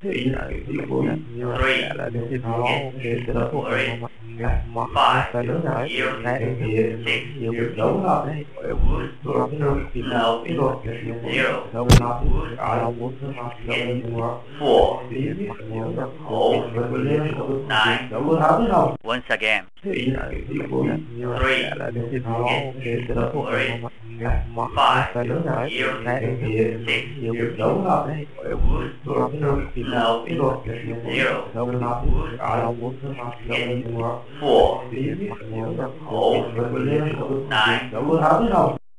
thì như là đến trên món thì đến thuộc một cái lớn rồi này nhiều việc đúng không đấy không thì nào ít rồi đâu có muốn mặc nhiều là Once again. thì như là đến trên món thì đến thuộc một cái lớn rồi này nhiều việc đúng không đấy không thì nào ít rồi đâu có muốn mặc nhiều là